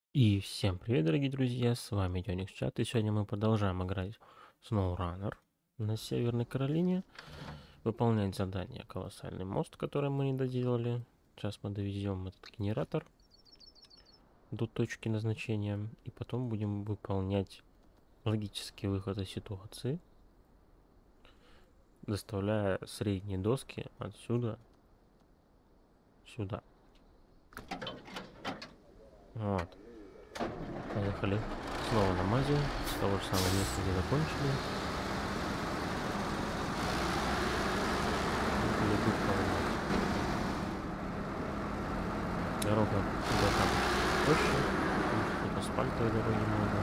И всем привет, дорогие друзья, с вами Дёникс Чат, и сегодня мы продолжаем играть в SnowRunner на Северной Каролине, выполнять задание «Колоссальный мост», который мы не доделали. Сейчас мы довезем этот генератор до точки назначения, и потом будем выполнять логический выход из ситуации, доставляя средние доски отсюда сюда. Вот. Поехали. Снова на мазе, с того же самого места, где закончили. Дорога туда там проще, потому что тут асфальтовой дороги много.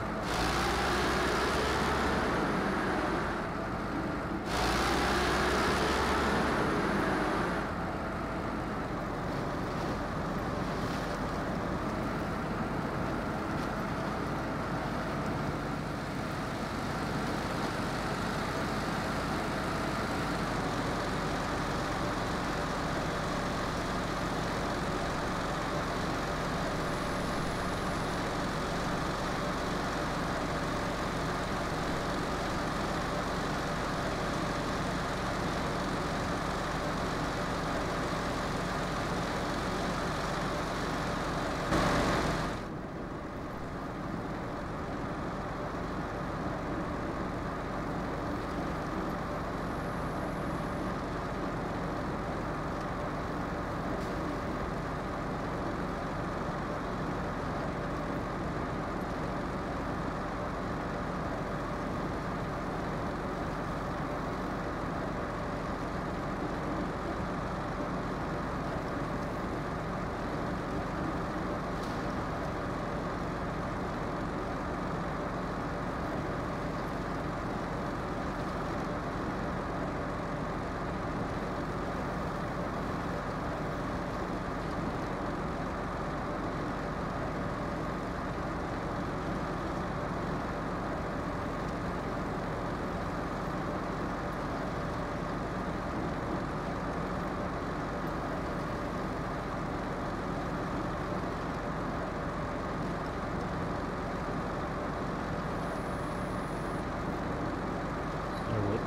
Завод.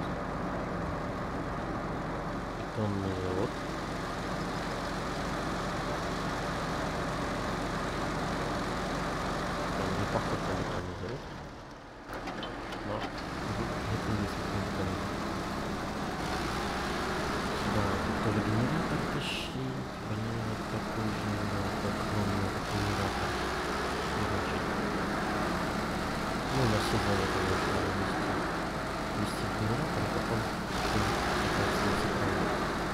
Бетонный завод. Он не похож на бетонный завод, но это есть бетонный. Да, тут тоже генератор тащить. Блин, вот такой же огромный генератор. Короче. Ну, на все заводы можно вести генератор, а потом пытаться исправить.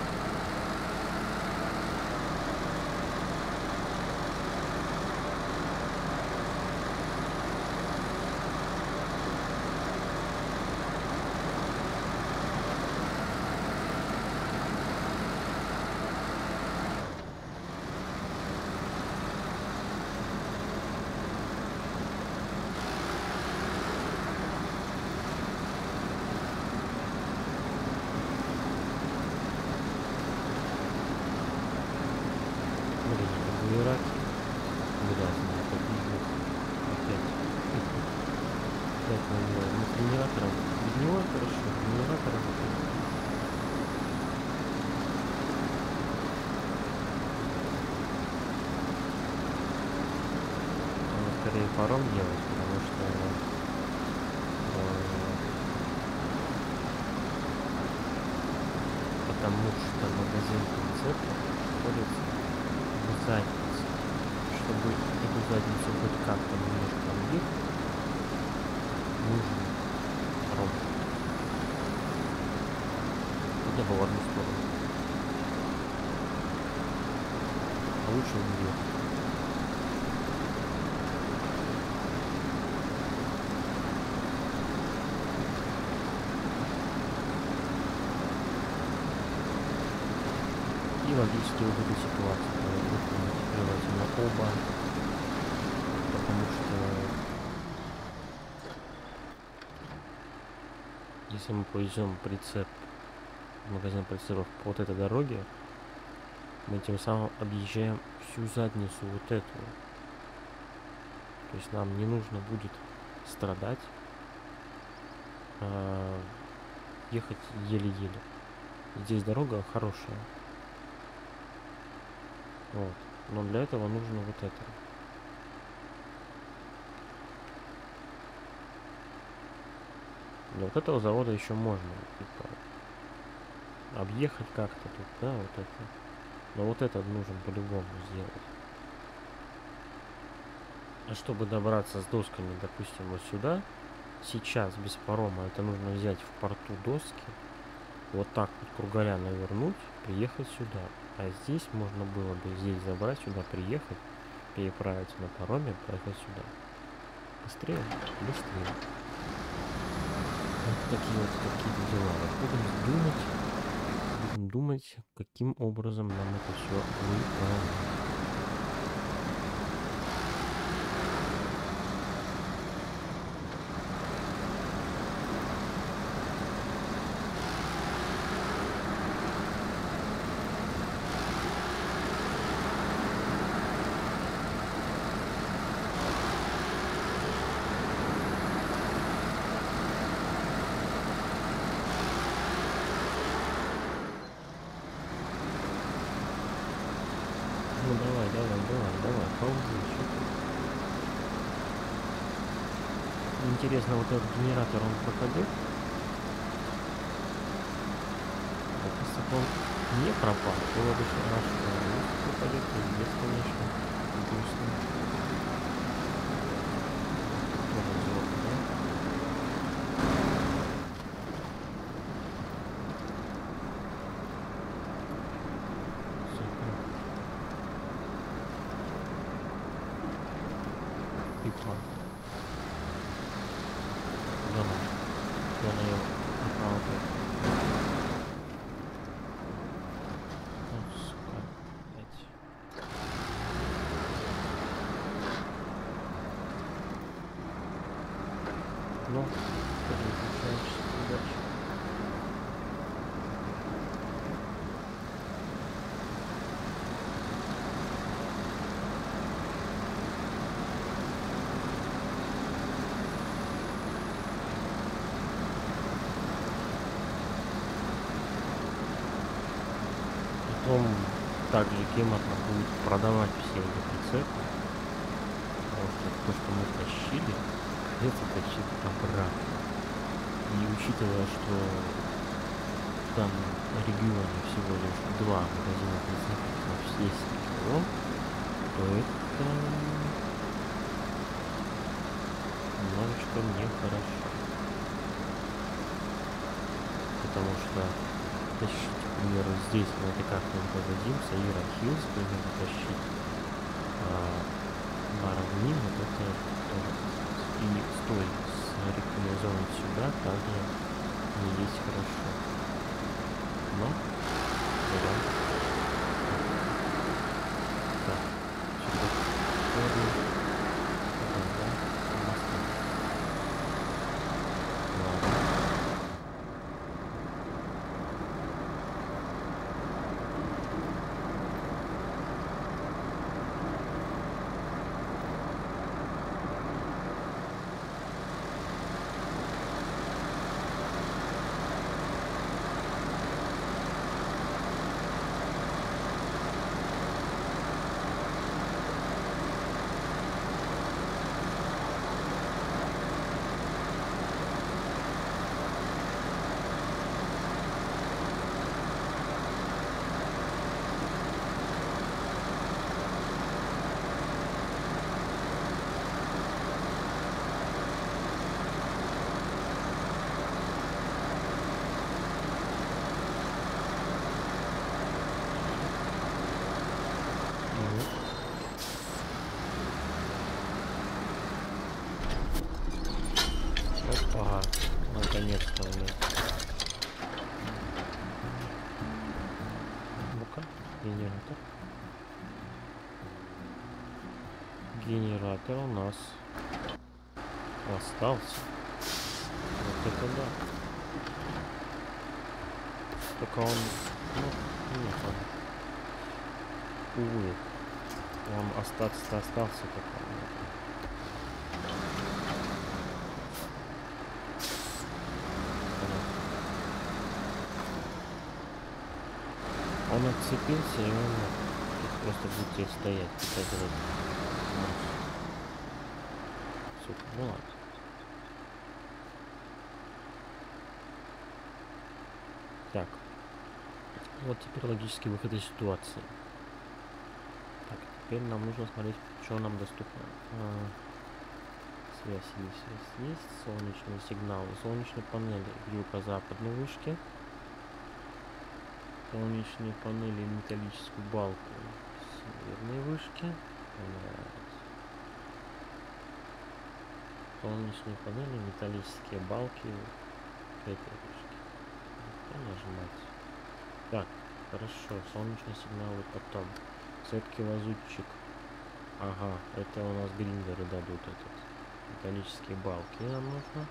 Блин, в Ираке грязно, это пиздец. Опять. Опять на него. Ну, с генератором. Без него хорошо, с генератором опять. Надо скорее паром делать, потому что магазин концерта находится в заднице. Чтобы эту задницу хоть как-то немножко объехать, нужен паром. Хотя бы в одну сторону. А лучше в нее. И логически выход из ситуации. Выполнить желательно оба. Потому что если мы повезем прицеп, магазин прицепов по вот этой дороге, мы тем самым объезжаем всю задницу вот эту. То есть нам не нужно будет страдать, ехать еле-еле. Здесь дорога хорошая. Вот. Но для этого нужно вот это. До вот этого завода еще можно типа объехать как-то тут, да, вот это. Но вот это нужно по-любому сделать. А чтобы добраться с досками, допустим, вот сюда, сейчас без парома, это нужно взять в порту доски, вот так вот кругаля навернуть, приехать сюда. А здесь можно было бы здесь забрать, сюда приехать, переправиться на пароме, поехать сюда. Быстрее, быстрее. Вот такие вот какие-то дела. Будем думать, каким образом нам это все выполнить. Ну давай, ползи. Интересно, вот этот генератор, он пропадет? Если он не пропал, было бы хорошо. Если пропадет, то здесь, конечно, грустно. Тоже звук, да? Супер. Пипла. Я на его попал. О, сука, блядь. Ну, переключаешься, удачи. Потом также Кематна будет продавать все эти прицепы, потому что то, что мы тащили, придется тащить обратно. И учитывая, что в данном регионе всего лишь 2 магазина прицепов на весь регион, то это немножечко нехорошо. Потому что тащить, к примеру, здесь мы это как-нибудь дадим, Саира Хиллз, к примеру, тащить на равнину, это тоже. И стой с рекомендованным сюда также не есть хорошо. Но вариант. Так, сюда. Опа, наконец-то у меня. Ну-ка, генератор. Генератор у нас остался. Вот это да. Только он, ну, нет, он, увы, он остался такой. Он отцепился, и он просто будет теперь стоять. Это вот. Сука, ну ладно. Так. Вот теперь логический выход из ситуации. Так, теперь нам нужно смотреть, что нам доступно. Связь есть. Солнечные сигналы. Солнечные панели в юго-западной вышке. Солнечные панели и металлическую балку в северной вышке. Солнечные панели, металлические балки к этой вышке. Нажимать. Так, хорошо. Солнечные сигналы потом. Цепкий лазутчик. Ага, это у нас гриндеры дадут этот. Металлические балки нам нужно.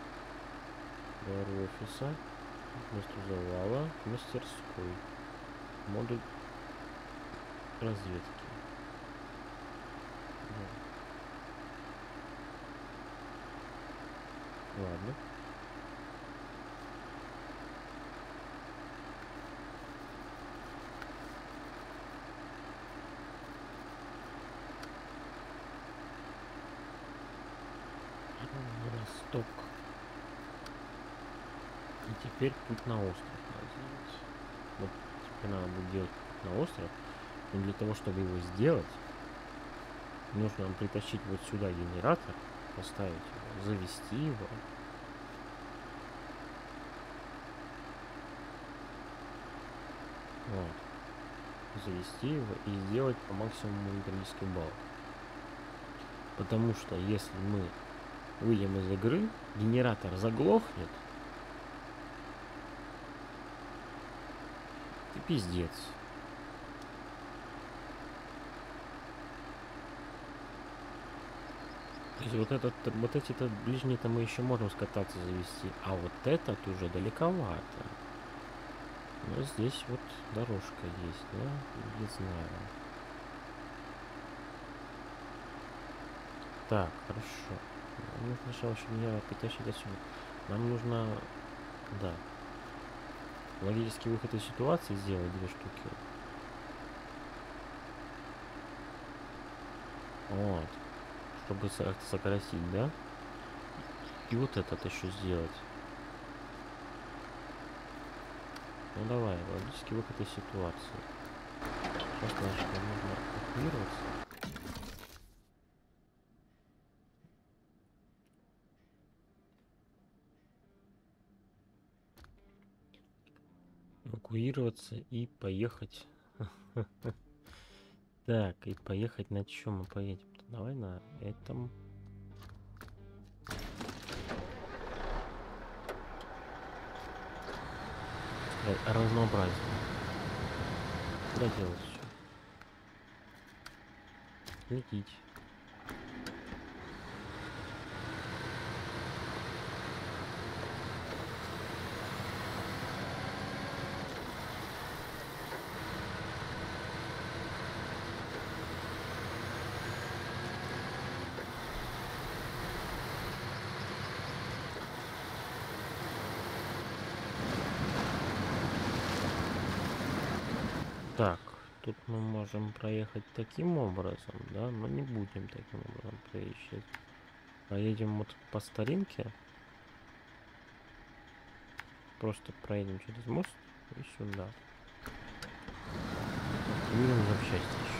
До офиса. К месту завала. К мастерской. Модуль разведки. Да. Ладно. Росток. И теперь путь на остров надо сделать. Вот теперь надо будет делать путь на остров. Но для того, чтобы его сделать, нужно нам притащить вот сюда генератор, поставить его, завести его. Вот. Завести его и сделать по максимуму металлический балк. Потому что если мы выйдем из игры, генератор заглохнет. И пиздец. То есть вот эти-то ближние-то мы еще можем скататься завести, а вот этот уже далековато. Но здесь вот дорожка есть, да? Не знаю. Так, хорошо. Нам нужно сначала еще меня притащить отсюда. Нам нужно... Да. Логический выход из ситуации сделать 2 штуки. Вот. Чтобы сократить, да? И вот этот еще сделать. Ну давай, логический выход из ситуации. Сейчас, значит, нам нужно эвакуироваться. Эвакуироваться и поехать. Так, и поехать на чем мы поедем? Давай на этом. Разнообразие. Куда делать все? Лететь. Так, тут мы можем проехать таким образом, да, но не будем таким образом проезжать. Проедем вот по старинке. Просто проедем через мост и сюда. Активируем запчасти еще.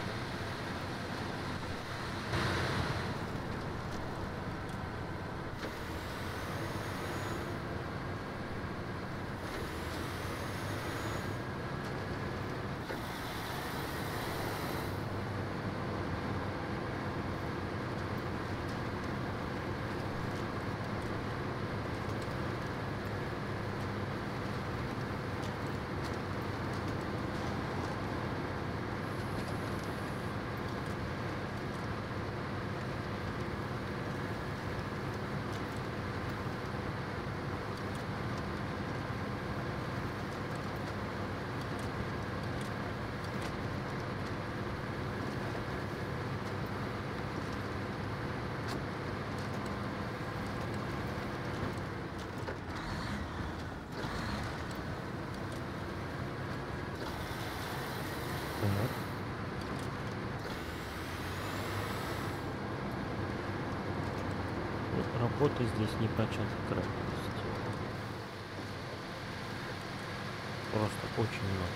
Работы здесь не початый край. Просто очень много.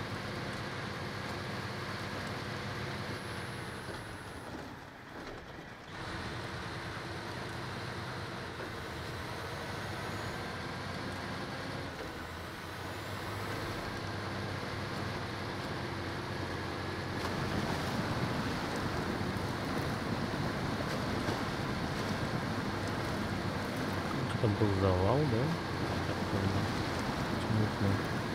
Там был завал, да? Так помню. Смутно.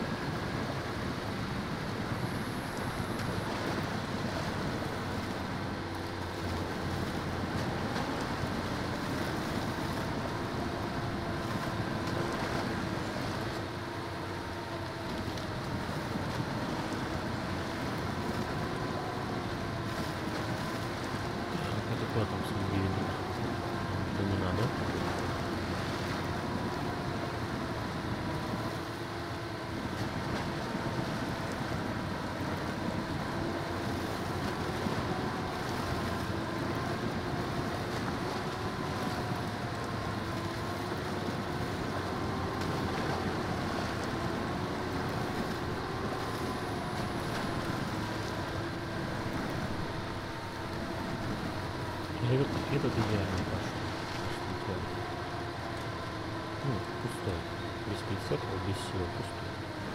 Это куда там следили? Это не надо. Этот идеально пошел. Ну, пустой. Без прицепа, без всего пустой.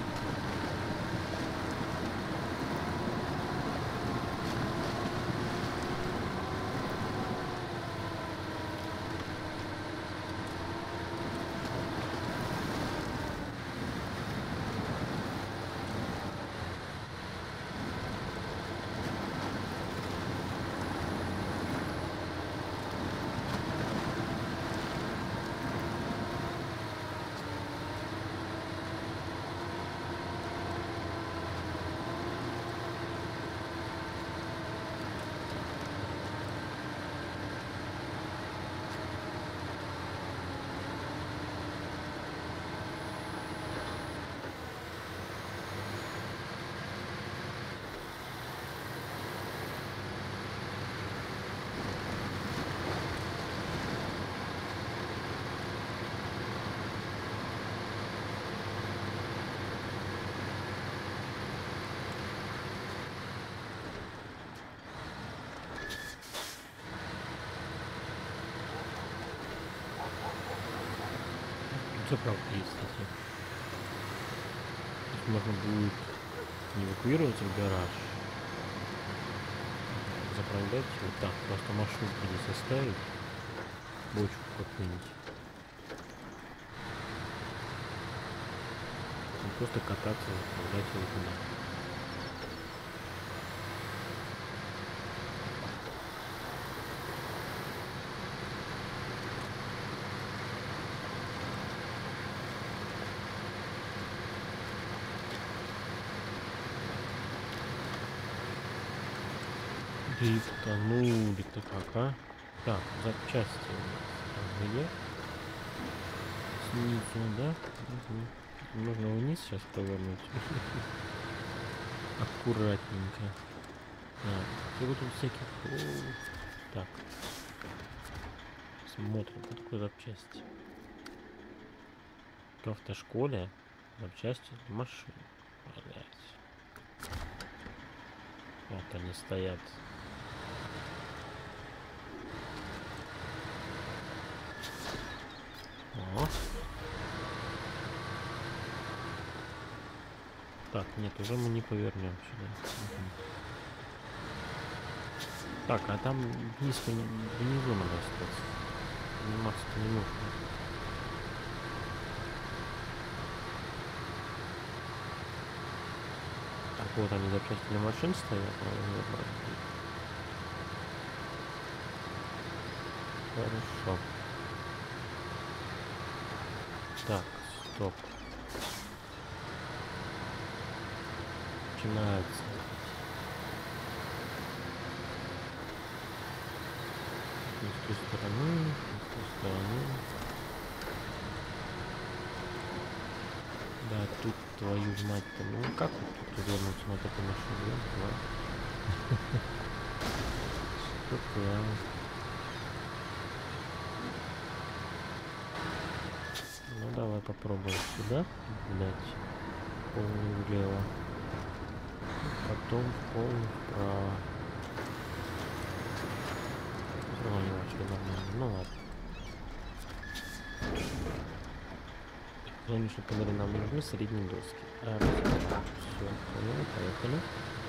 Заправка есть, кстати. Можно будет не эвакуировать в гараж, заправлять вот так, просто маршрутку здесь оставить, бочку какую-нибудь. И просто кататься, заправлять его туда. Дрифтанули-то как, а? Так, запчасти у нас там где? Снизу, да? Угу. Нужно вниз сейчас повернуть. Аккуратненько. Так, и вот тут всяких... Так. Смотрим, что такое запчасти. В автошколе запчасти для машин. Блять. Вот они стоят. О. Так, нет, уже мы не повернем сюда. Угу. Так, а там вниз внизу надо остаться. Подниматься-то не нужно. Так, вот они запчасти для машин стоят. Хорошо. Так, стоп. Начинается. С той стороны, с той стороны. Да, тут твою ж мать-то. Ну как вот тут вернуться на такой машине? Что-то. попробуем сюда, блять, полный влево. Потом полный вправо. Все равно не очень нормально. Ну ладно. Конечно, говорю, нам нужны средние доски. Все, понял, поехали.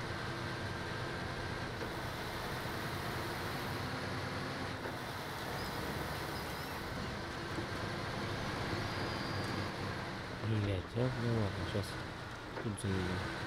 Блять, ну ладно, сейчас тут заедем.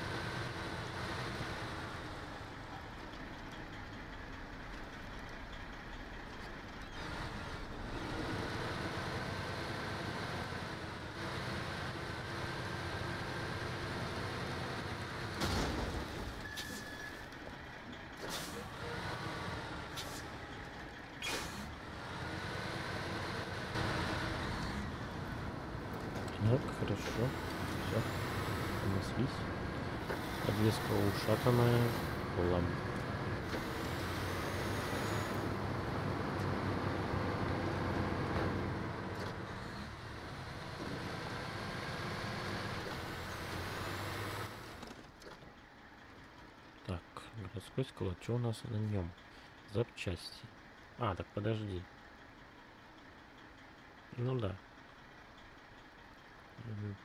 Так, хорошо. Все, понеслись. Подвеска ушатанная. Лам. Так, городской склад. Что у нас на нем? Запчасти. А, так подожди. Ну да. Мгм.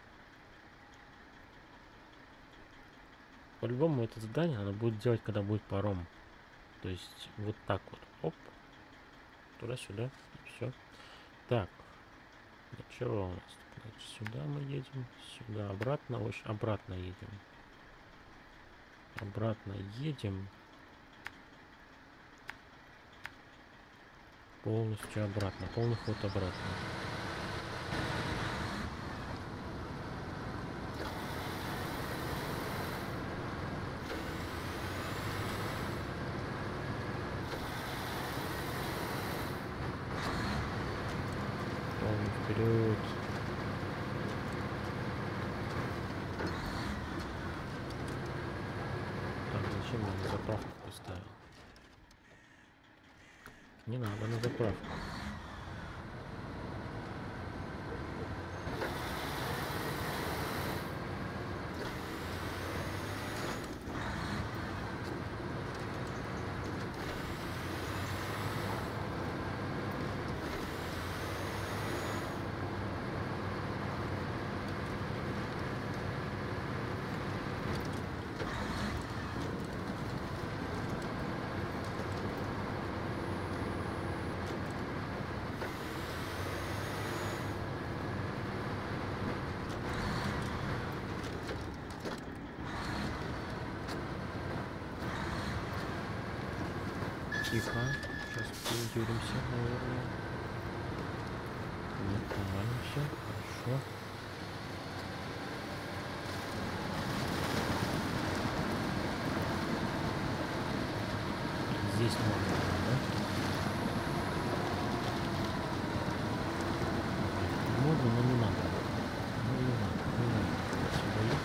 По-любому это задание надо будет делать, когда будет паром. То есть вот так вот. Оп. Туда-сюда. Все. Так. Ничего у нас. Значит, сюда мы едем. Сюда обратно. Обратно едем. Обратно едем. Полностью обратно. Полный ход обратно. Полный вперед. Так, зачем я на заправку поставил? Не надо на заправку. Тихо. Сейчас переюримся, наверное. Нет, нормально все. Хорошо. Здесь можно, да? Можно, но не надо. Ну, не надо, не надо. Сюда ехать.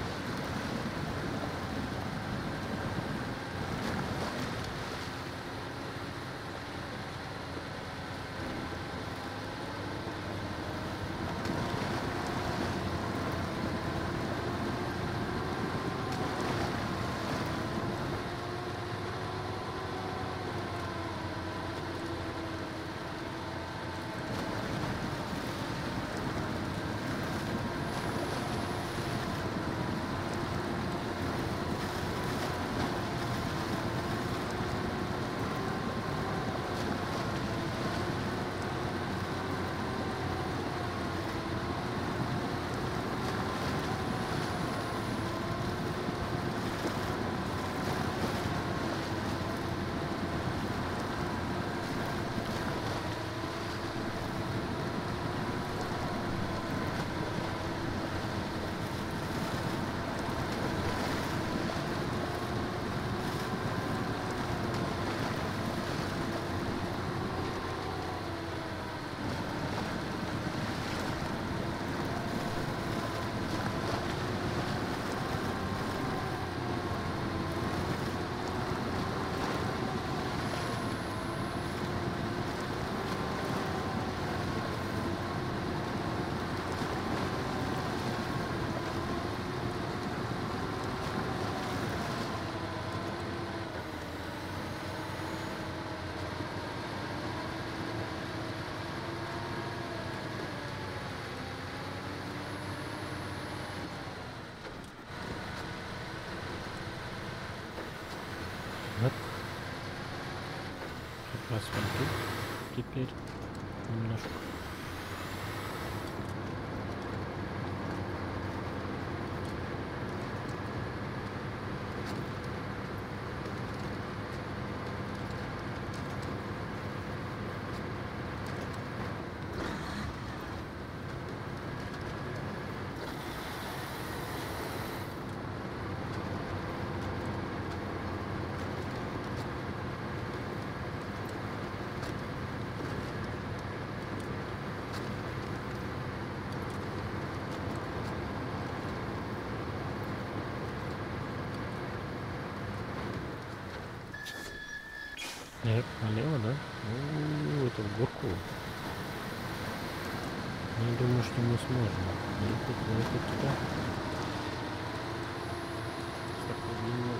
немножко. Налево, да? Ну, это в горку. Не думаю, что мы сможем ехать туда. С такой длиной.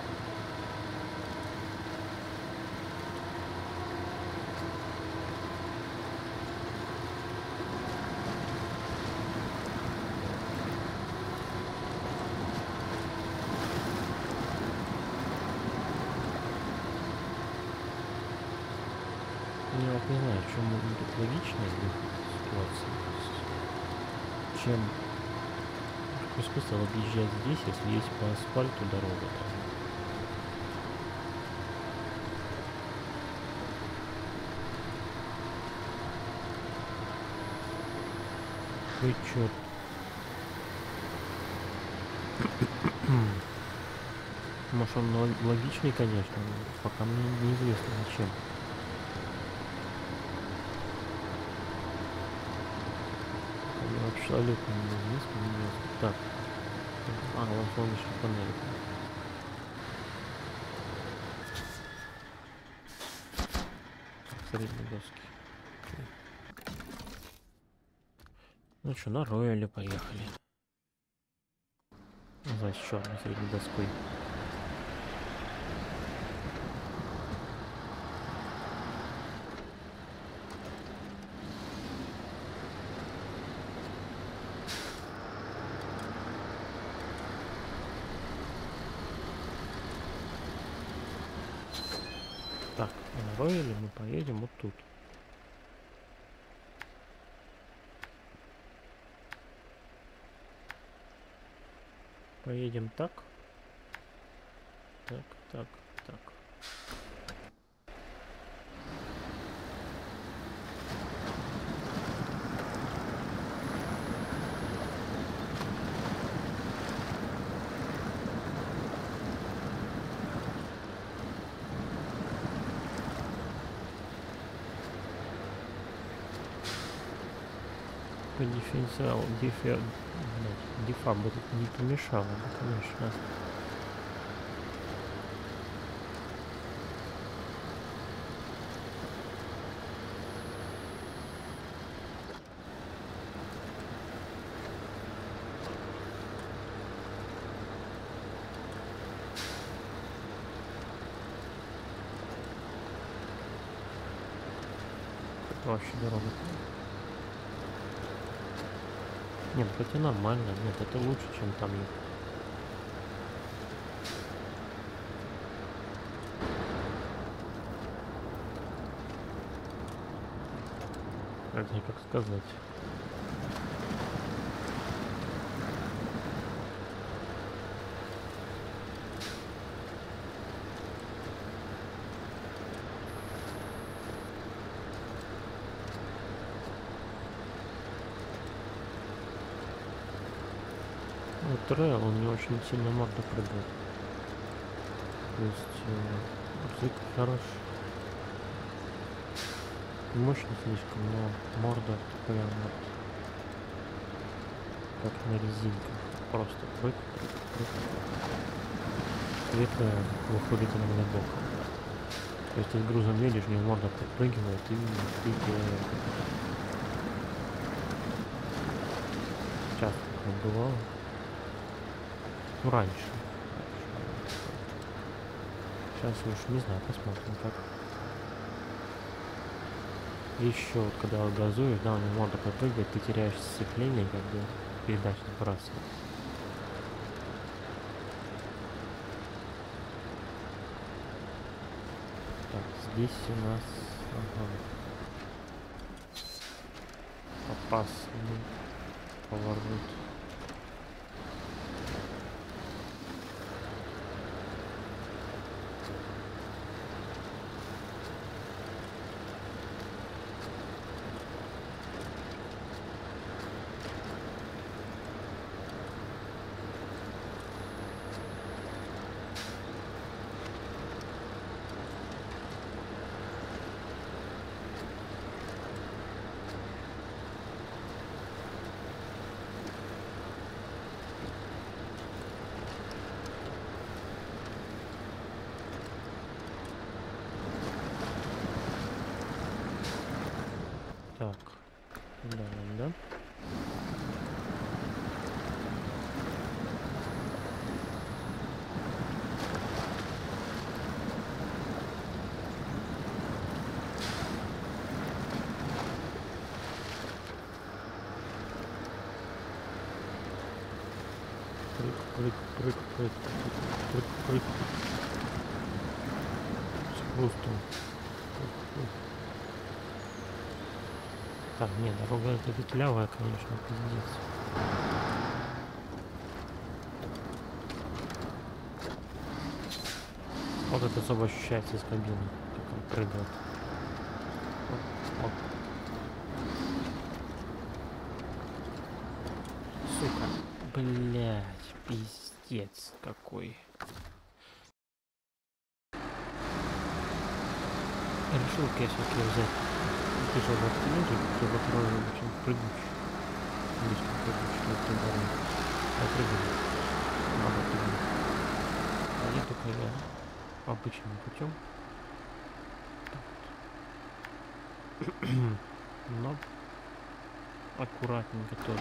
Я вот не знаю, в чем может быть логичнее ситуация. Чем какой смысл объезжать здесь, если есть по асфальту дорога там? Ой, черт. Может, он логичный, конечно, но пока мне неизвестно зачем. Мне абсолютно неизвестно. Так. А, вон солнечная панель. Средние доски. Ну что, на рояле поехали. Значит, с черной средней доской. Так, на рояле мы поедем вот тут. Поедем так. Так, так, так. Дифференциал, дифа бы тут не помешало, да, конечно. Вообще дорога. Нет, хотя нормально. Нет, это лучше, чем там ехать. Как сказать. Вот трейл, он не очень сильно морда прыгает. То есть язык хорош. Мощно слишком, но морда прям вот как на резинках. Просто прыг, прыг, прыг. Ветка выходит иногда боком. То есть ты с грузом едешь, у него морда подпрыгивает и ты часто так бывало. Ну, раньше. Сейчас уж не знаю, посмотрим как. Еще вот когда газуешь, да, у него морда подпрыгивает, ты теряешь сцепление, как бы передача сбрасывается. Так, здесь у нас... Ага. опасный поворот. Так, да. Прыг. С хрустом. Так, нет, дорога эта петлявая, конечно, пиздец. Вот это особо ощущается из кабины, как он прыгает. Оп. Сука, блять, пиздец какой. Решил я все-таки взять тяжелый автомобиль, чтобы второй очень прыгучий. Слишком прыгучий, вот туда попрыгали. Мало прыгали. А я только обычным путем. Но аккуратненько тоже.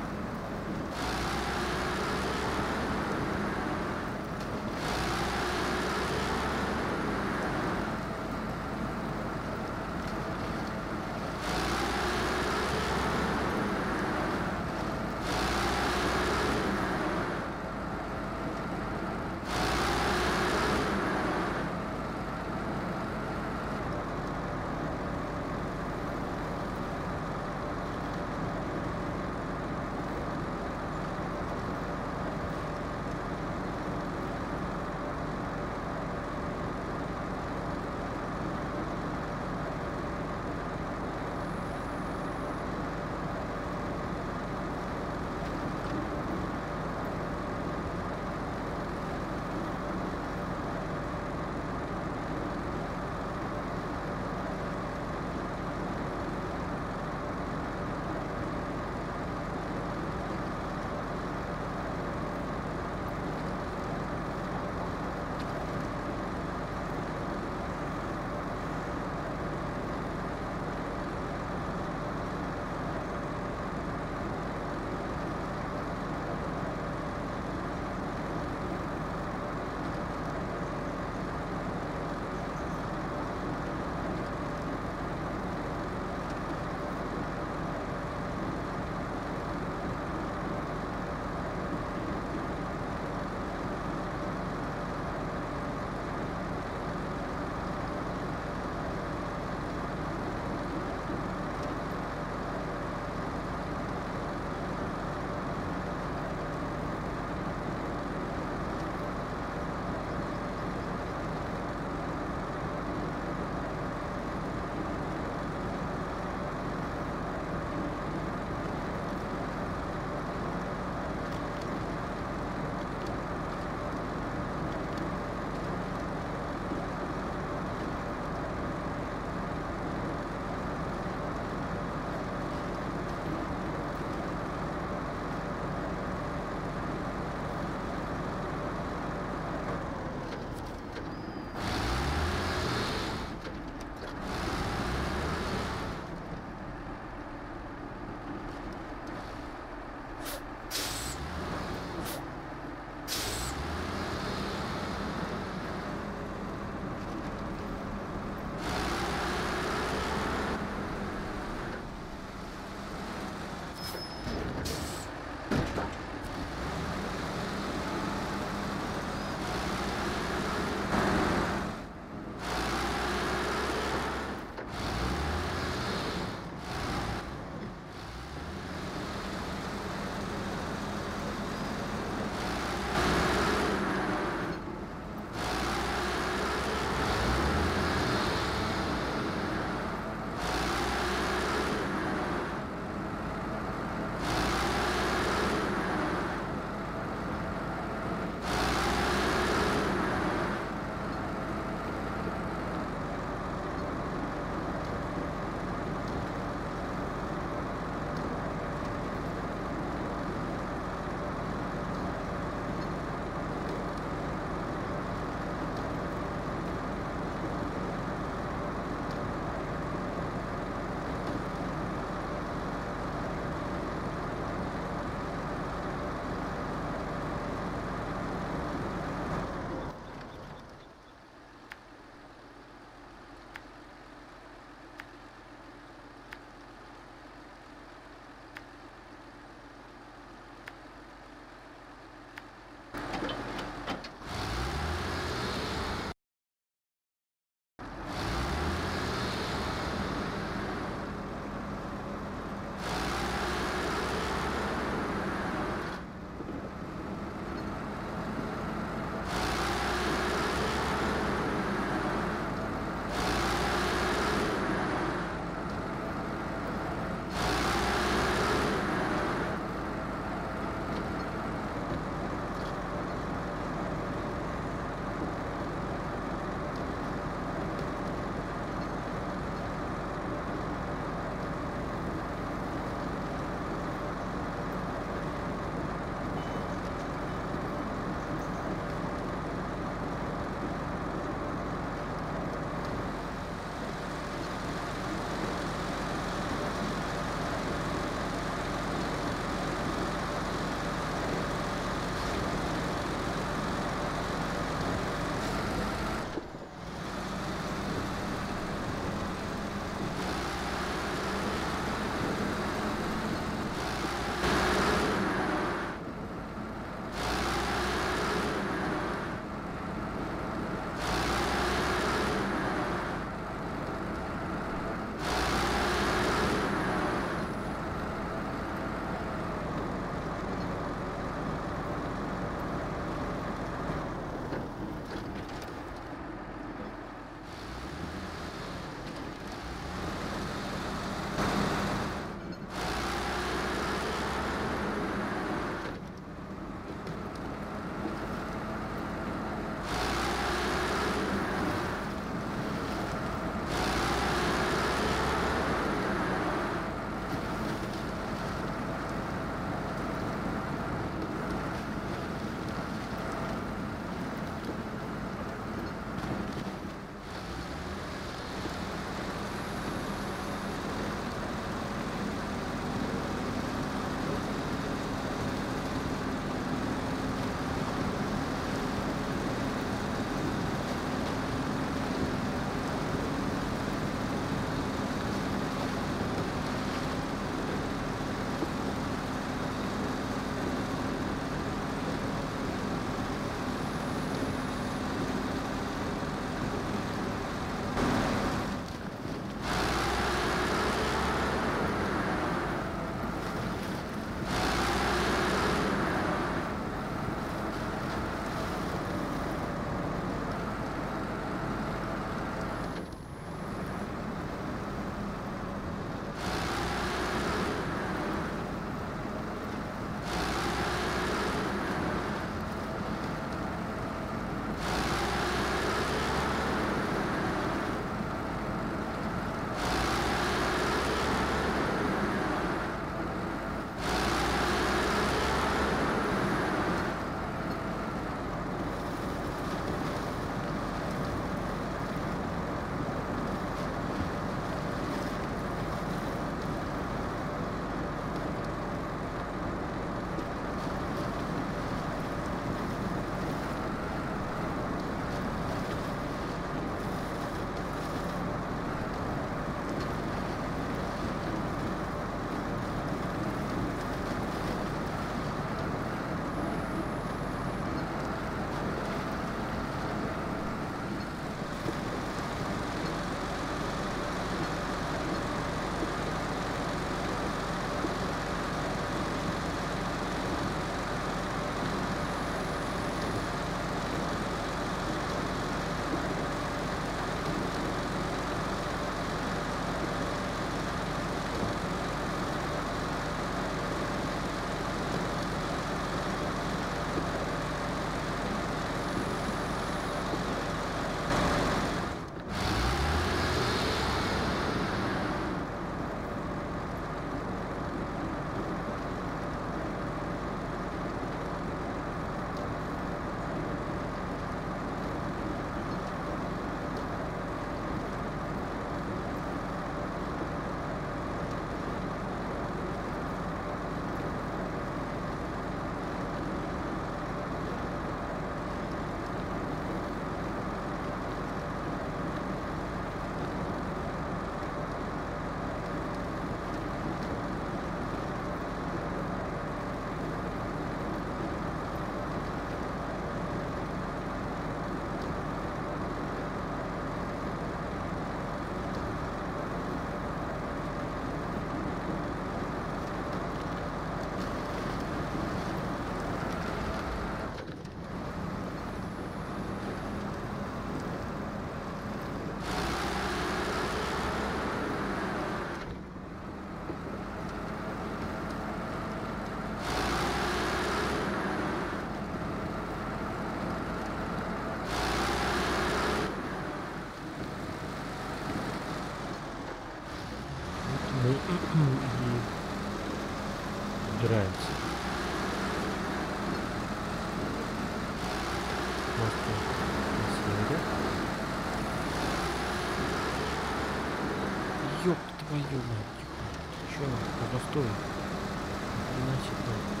Твою мать. Ты чё? Постой. Хрена себе.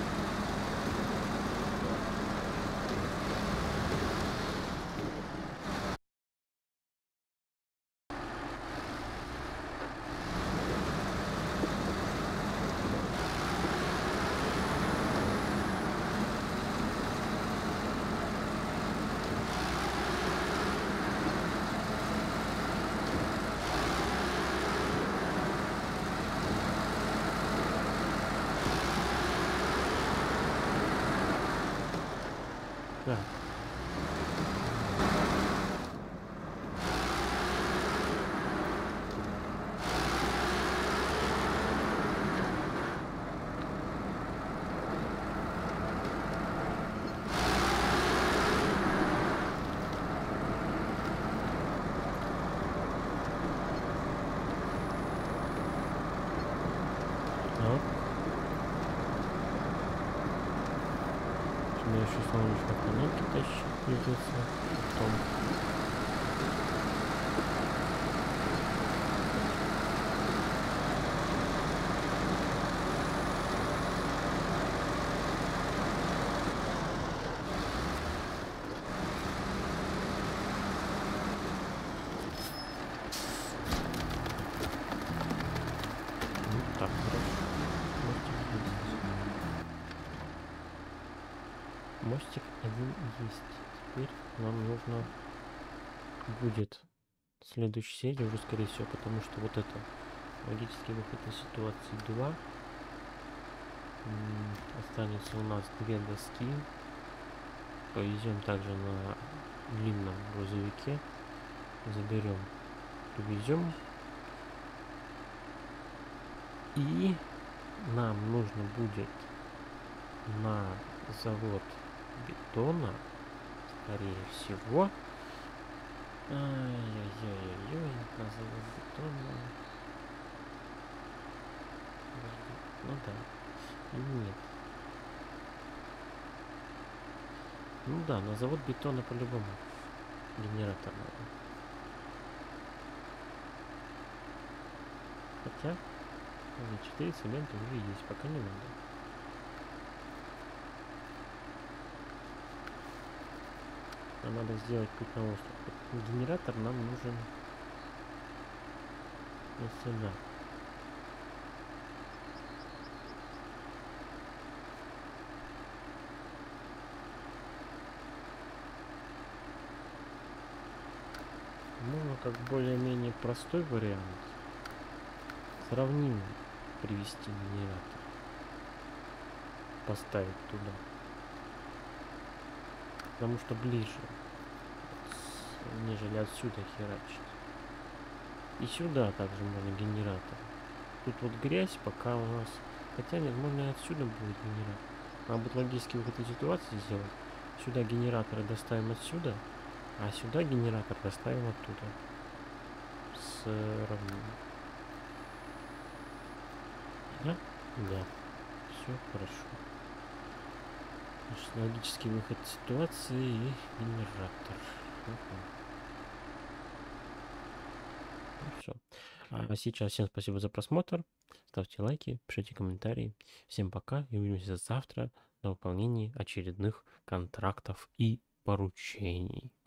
Так. Так. Мне еще солнечные панельки тащить придется. Потом. Ну, так, хорошо. Мостик один есть. Теперь нам нужно будет следующей серии уже, скорее всего, потому что вот это логический выход из ситуации 2. Останется у нас 2 доски. Повезем также на длинном грузовике. Заберем, привезем. И нам нужно будет на завод бетона, скорее всего. Ай-яй-яй-яй, на завод бетона. Ну да. Нет. Ну да, на завод бетона по-любому. Генератор надо. Хотя 4 цемента уже есть, пока не надо. Нам надо сделать путь на остров. Генератор нам нужен вот сюда. Можно как более-менее простой вариант. Сравнимо привести генератор. Поставить туда. Потому что ближе. Нежели отсюда херачить. И сюда также можно генератор. Тут вот грязь пока у нас. Хотя нет, можно и отсюда будет генератор. Надо будет логический выход из ситуации сделать. Сюда генераторы доставим отсюда. А сюда генератор доставим оттуда. Сравним. Да? Да. Все хорошо. Значит, логический выход из ситуации и генератор. Все. А сейчас всем спасибо за просмотр. Ставьте лайки, пишите комментарии. Всем пока и увидимся завтра на выполнении очередных контрактов и поручений.